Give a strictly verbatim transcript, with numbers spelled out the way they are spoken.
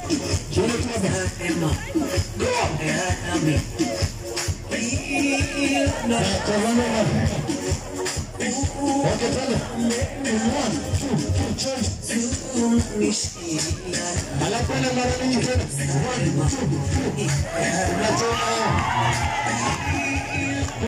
Okay, tell it. One, two, two, change. Alafu na mara nyingi tena. One, two, two.